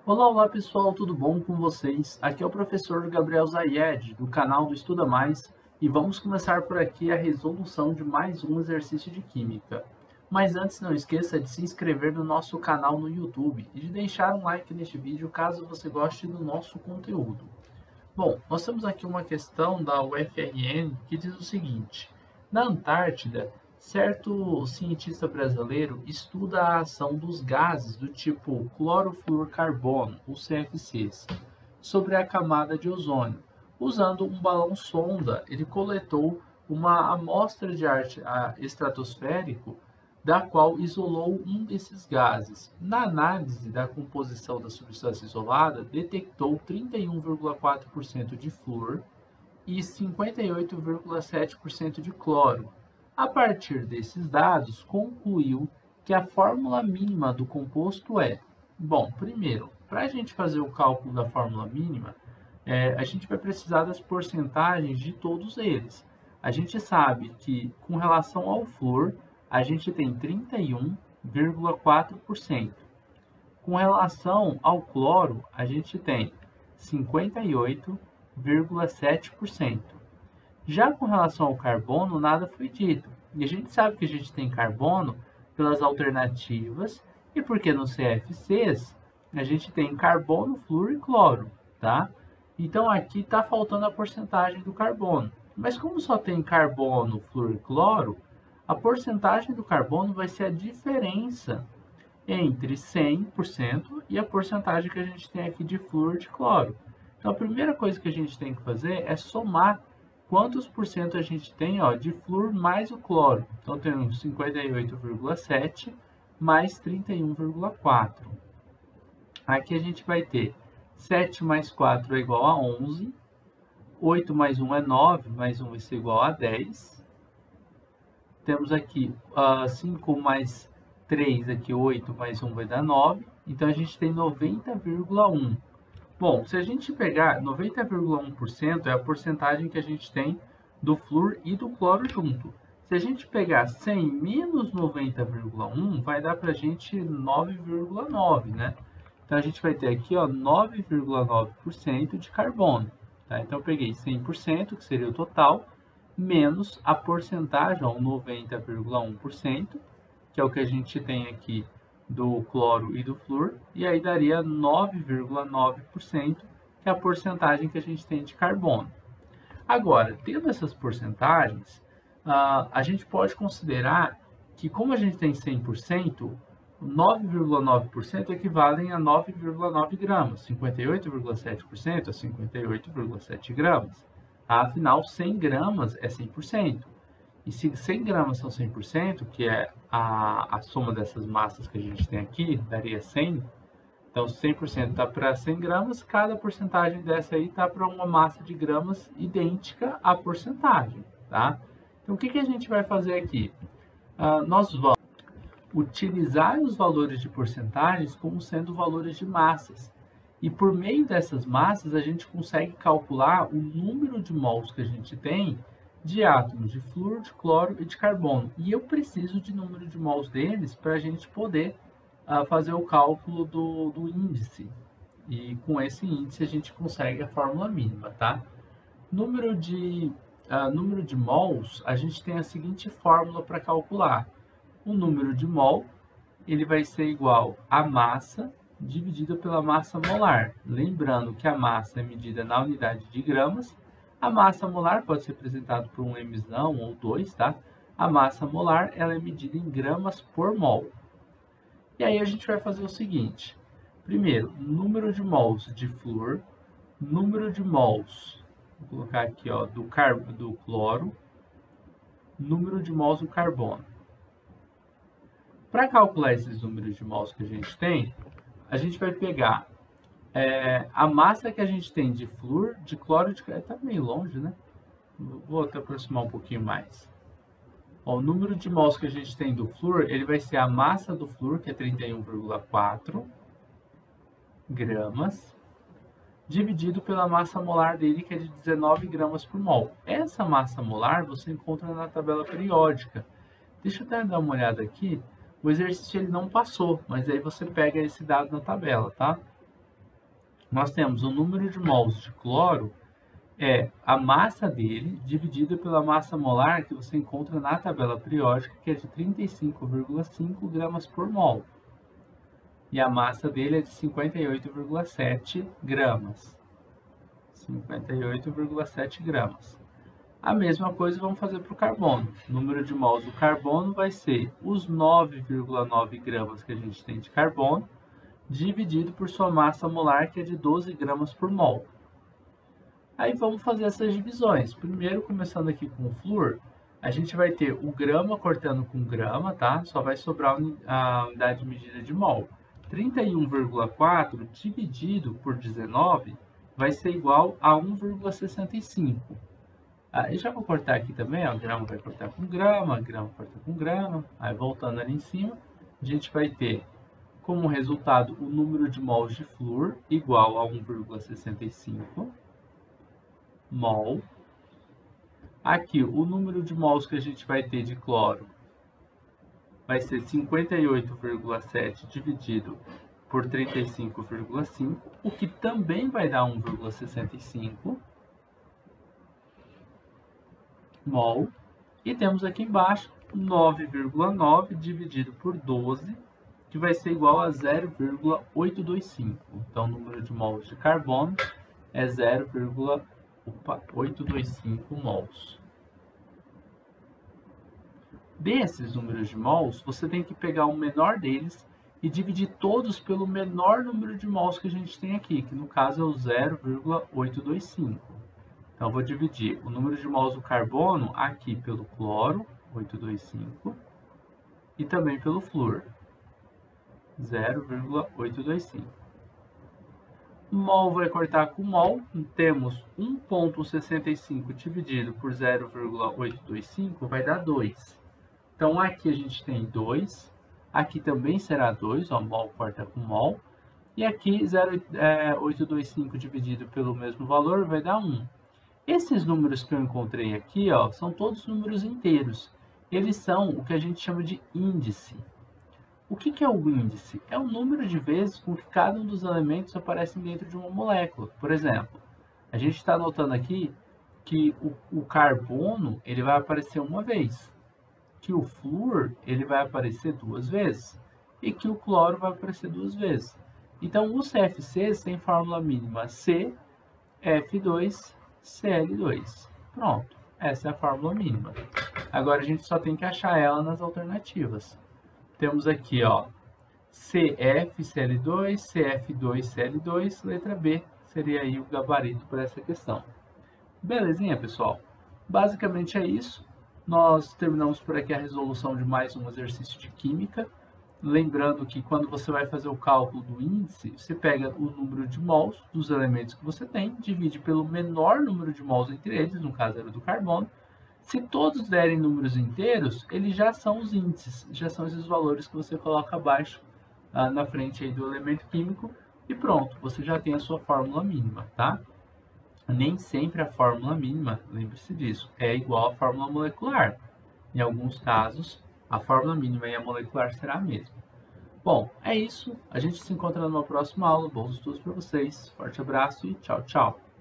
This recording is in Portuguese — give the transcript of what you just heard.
Olá, olá pessoal, tudo bom com vocês? Aqui é o professor Gabriel Zayed, do canal do Estuda Mais, e vamos começar por aqui a resolução de mais um exercício de Química. Mas antes, não esqueça de se inscrever no nosso canal no YouTube e de deixar um like neste vídeo caso você goste do nosso conteúdo. Bom, nós temos aqui uma questão da UFRN que diz o seguinte: na Antártida, certo cientista brasileiro estuda a ação dos gases do tipo clorofluorcarbono, ou CFCs, sobre a camada de ozônio. Usando um balão sonda, ele coletou uma amostra de ar estratosférico da qual isolou um desses gases. Na análise da composição da substância isolada, detectou 31,4% de flúor e 58,7% de cloro. A partir desses dados, concluiu que a fórmula mínima do composto é... Bom, primeiro, para a gente fazer o cálculo da fórmula mínima, a gente vai precisar das porcentagens de todos eles. A gente sabe que, com relação ao flúor, a gente tem 31,4%. Com relação ao cloro, a gente tem 58,7%. Já com relação ao carbono, nada foi dito. E a gente sabe que a gente tem carbono pelas alternativas e porque nos CFCs a gente tem carbono, flúor e cloro, tá? Então aqui está faltando a porcentagem do carbono. Mas como só tem carbono, flúor e cloro, a porcentagem do carbono vai ser a diferença entre 100% e a porcentagem que a gente tem aqui de flúor e de cloro. Então a primeira coisa que a gente tem que fazer é somar quantos por cento a gente tem de flúor mais o cloro. Então temos 58,7 mais 31,4. Aqui a gente vai ter 7 mais 4 é igual a 11, 8 mais 1 é 9, mais 1 vai ser igual a 10. Temos aqui 5 mais 3, aqui 8 mais 1 vai dar 9. Então a gente tem 90,1. Bom, se a gente pegar 90,1% é a porcentagem que a gente tem do flúor e do cloro junto. Se a gente pegar 100 menos 90,1, vai dar para a gente 9,9, né? Então a gente vai ter aqui 9,9% de carbono. Tá? Então eu peguei 100%, que seria o total, menos a porcentagem, 90,1%, que é o que a gente tem aqui do cloro e do flúor, e aí daria 9,9%, que é a porcentagem que a gente tem de carbono. Agora, tendo essas porcentagens, a gente pode considerar que, como a gente tem 100%, 9,9% equivalem a 9,9 gramas, 58,7% a 58,7 gramas. Afinal, 100 gramas é 100%. E se 100 gramas são 100%, que é a soma dessas massas que a gente tem aqui, daria 100. Então, 100% está para 100 gramas, cada porcentagem dessa aí está para uma massa de gramas idêntica à porcentagem, tá? Então, o que a gente vai fazer aqui? Nós vamos utilizar os valores de porcentagens como sendo valores de massas. E por meio dessas massas, a gente consegue calcular o número de mols que a gente tem de átomos de flúor, de cloro e de carbono. E eu preciso de número de mols deles para a gente poder fazer o cálculo do índice. E com esse índice a gente consegue a fórmula mínima, tá? Número de mols, a gente tem a seguinte fórmula para calcular. O número de mol ele vai ser igual a massa dividida pela massa molar. Lembrando que a massa é medida na unidade de gramas. A massa molar pode ser representada por um mzão ou 2, tá? A massa molar ela é medida em gramas por mol. E aí a gente vai fazer o seguinte. Primeiro, número de mols de flúor, número de mols, vou colocar aqui do cloro, número de mols do carbono. Para calcular esses números de mols que a gente tem, a gente vai pegar a massa que a gente tem de flúor, de cloro e de carbono. Está meio longe, né? Vou até aproximar um pouquinho mais. O número de mols que a gente tem do flúor, ele vai ser a massa do flúor, que é 31,4 gramas, dividido pela massa molar dele, que é de 19 gramas por mol. Essa massa molar você encontra na tabela periódica. Deixa eu até dar uma olhada aqui. O exercício ele não passou, mas aí você pega esse dado na tabela, tá? nós temos o número de mols de cloro, é a massa dele dividida pela massa molar que você encontra na tabela periódica, que é de 35,5 gramas por mol. E a massa dele é de 58,7 gramas. 58,7 gramas. A mesma coisa vamos fazer para o carbono. O número de mols do carbono vai ser os 9,9 gramas que a gente tem de carbono, dividido por sua massa molar, que é de 12 gramas por mol. Aí vamos fazer essas divisões. Primeiro, começando aqui com o flúor, a gente vai ter o grama cortando com grama, tá? Só vai sobrar a unidade de medida de mol. 31,4 dividido por 19 vai ser igual a 1,65. Aí já vou cortar aqui também, ó, grama vai cortar com grama corta com grama. Aí voltando ali em cima, a gente vai ter como resultado o número de mols de flúor igual a 1,65 mol. Aqui, o número de mols que a gente vai ter de cloro vai ser 58,7 dividido por 35,5, o que também vai dar 1,65 mol. E temos aqui embaixo 9,9 dividido por 12, que vai ser igual a 0,825. Então, o número de mols de carbono é 0,825 mols. Desses números de mols, você tem que pegar o menor deles e dividir todos pelo menor número de mols que a gente tem aqui, que no caso é o 0,825. Então, eu vou dividir o número de mols do carbono aqui pelo cloro, 825, e também pelo flúor, 0,825. Mol vai cortar com mol, temos 1,65 dividido por 0,825 vai dar 2. Então, aqui a gente tem 2, aqui também será 2, ó, mol corta com mol, e aqui 0,825 dividido pelo mesmo valor vai dar 1. Esses números que eu encontrei aqui, ó, são todos números inteiros. Eles são o que a gente chama de índice. O que é o índice? É o número de vezes com que cada um dos elementos aparece dentro de uma molécula. Por exemplo, a gente está notando aqui que o carbono ele vai aparecer uma vez, que o flúor ele vai aparecer 2 vezes e que o cloro vai aparecer 2 vezes. Então, os CFCs têm fórmula mínima CF2Cl2. Pronto, essa é a fórmula mínima. Agora, a gente só tem que achar ela nas alternativas. Temos aqui, ó, CFCl2, CF2Cl2, letra B seria aí o gabarito para essa questão. Belezinha, pessoal? Basicamente é isso. Nós terminamos por aqui a resolução de mais um exercício de química. Lembrando que quando você vai fazer o cálculo do índice, você pega o número de mols dos elementos que você tem, divide pelo menor número de mols entre eles, no caso era do carbono. Se todos derem números inteiros, eles já são os índices, já são esses valores que você coloca abaixo, na frente aí do elemento químico, e pronto, você já tem a sua fórmula mínima, tá? Nem sempre a fórmula mínima, lembre-se disso, é igual à fórmula molecular. Em alguns casos, a fórmula mínima e a molecular será a mesma. Bom, é isso. A gente se encontra numa próxima aula. Bons estudos para vocês. Forte abraço e tchau, tchau.